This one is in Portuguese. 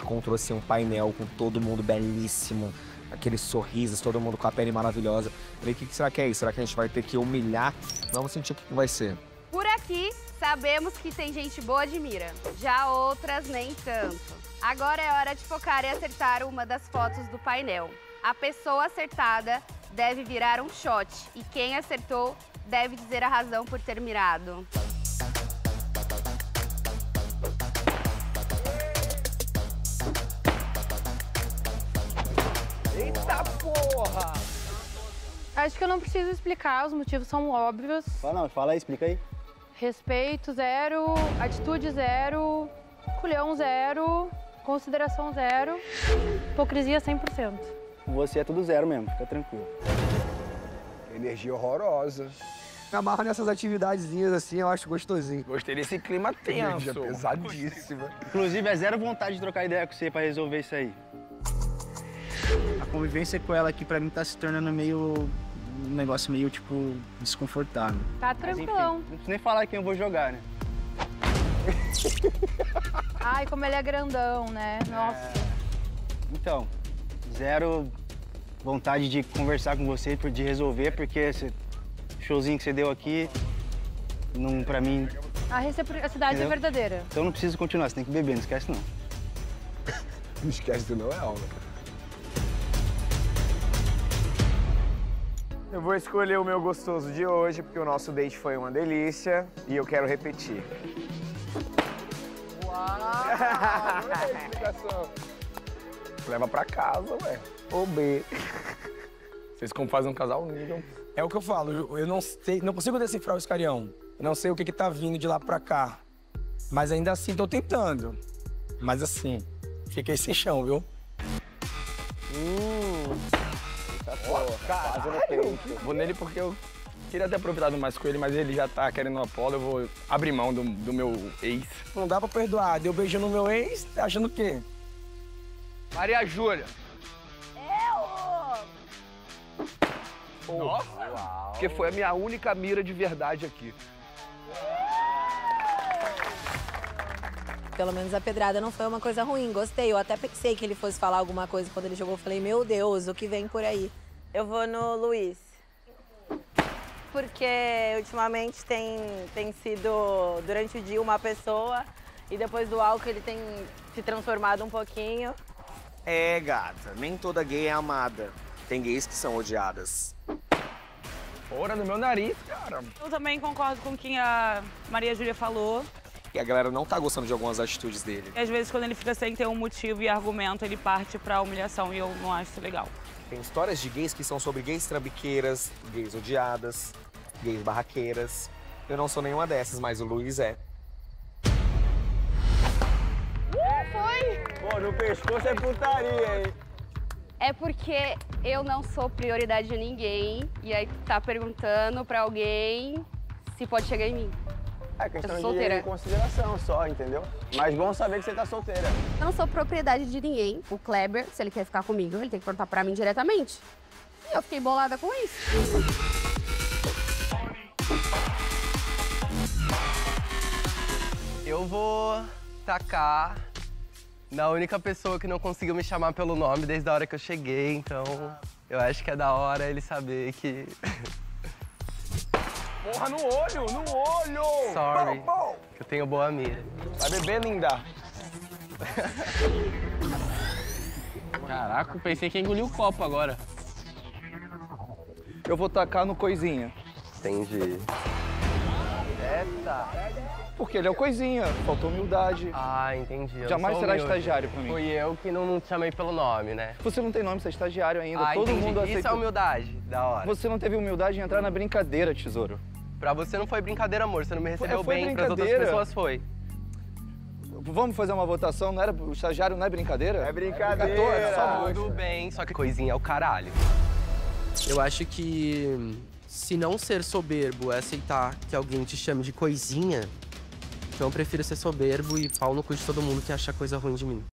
gente encontrou assim um painel com todo mundo belíssimo, aqueles sorrisos, todo mundo com a pele maravilhosa. Falei, o que será que é isso? Será que a gente vai ter que humilhar? Vamos sentir o que vai ser. Por aqui, sabemos que tem gente boa de mira, já outras nem tanto. Agora é hora de focar e acertar uma das fotos do painel. A pessoa acertada deve virar um shot e quem acertou deve dizer a razão por ter mirado. Eita porra! Acho que eu não preciso explicar, os motivos são óbvios. Fala aí, explica aí. Respeito, zero. Atitude, zero. Culhão, zero. Consideração, zero. Hipocrisia, 100%. Você é tudo zero mesmo, fica tranquilo. Energia horrorosa. Me amarro nessas atividadezinhas assim, eu acho gostosinho. Gostei desse clima tenso. Energia pesadíssima. Inclusive, é zero vontade de trocar ideia com você pra resolver isso aí. A convivência com ela aqui, pra mim, tá se tornando meio... um negócio meio, tipo, desconfortável. Tá Mas, enfim, tranquilão. não preciso nem falar quem eu vou jogar, né? Ai, como ele é grandão, né? Nossa. Então, zero vontade de conversar com você, de resolver, porque esse showzinho que você deu aqui, não, pra mim... A reciprocidade é verdadeira. Então não precisa continuar, você tem que beber, não esquece não. Não esquece, não é aula. Eu vou escolher o meu gostoso de hoje, porque o nosso date foi uma delícia e eu quero repetir. Uau! Não é explicação. Leva pra casa, ué. Ou B. Vocês como fazem um casal unido. É o que eu falo, eu não sei, não consigo decifrar o Iscarião. Eu não sei o que tá vindo de lá pra cá. Mas ainda assim tô tentando. Mas assim, fiquei sem chão, viu? Caralho! Vou nele porque eu queria ter aproveitado mais com ele, mas ele já tá querendo uma polo, eu vou abrir mão do meu ex. Não dá pra perdoar. Deu beijo no meu ex, tá achando o quê? Maria Júlia. Nossa! Porque foi a minha única mira de verdade aqui. Pelo menos a pedrada não foi uma coisa ruim, gostei. Eu até pensei que ele fosse falar alguma coisa quando ele jogou. Eu falei, meu Deus, o que vem por aí? Eu vou no Luiz. Porque ultimamente tem sido, durante o dia, uma pessoa e depois do álcool ele tem se transformado um pouquinho. É, gata, nem toda gay é amada. Tem gays que são odiadas. Fora do meu nariz, cara. Eu também concordo com o que a Maria Júlia falou. E a galera não tá gostando de algumas atitudes dele. E às vezes, quando ele fica sem ter um motivo e argumento, ele parte pra humilhação e eu não acho isso legal. Tem histórias de gays que são sobre gays trambiqueiras, gays odiadas, gays barraqueiras. Eu não sou nenhuma dessas, mas o Luiz é. Pô, no pescoço é putaria, hein? É porque eu não sou prioridade de ninguém e aí tá perguntando pra alguém se pode chegar em mim. É questão solteira. de consideração só, entendeu? Mas bom saber que você tá solteira. Eu não sou propriedade de ninguém. O Kleber, se ele quer ficar comigo, ele tem que perguntar pra mim diretamente. E eu fiquei bolada com isso. Eu vou tacar na única pessoa que não conseguiu me chamar pelo nome desde a hora que eu cheguei, então eu acho que é da hora ele saber que... Porra, no olho, no olho! Sorry, Bom, bom. que eu tenho boa mira. Vai beber, linda? Caraca, eu pensei que ia engolir o copo agora. Eu vou tacar no Coisinha. Entendi. Eita! Porque ele é o Coisinha, faltou humildade. Ah, entendi. Eu Jamais sou será humilde. estagiário pra mim. Fui eu que não te chamei pelo nome, né? Você não tem nome, você é estagiário ainda. Ah, Todo entendi. mundo aceita. Isso é humildade, da hora. Você não teve humildade em entrar na brincadeira, tesouro. Pra você não foi brincadeira, amor. Você não me recebeu Foi bem, pras outras brincadeira. pessoas foi. Vamos fazer uma votação? Não era, o estagiário não é brincadeira? É brincadeira. É só Tudo bem, só que Coisinha é o caralho. Eu acho que se não ser soberbo é aceitar que alguém te chame de coisinha, então eu prefiro ser soberbo e pau no cu de todo mundo que acha coisa ruim de mim.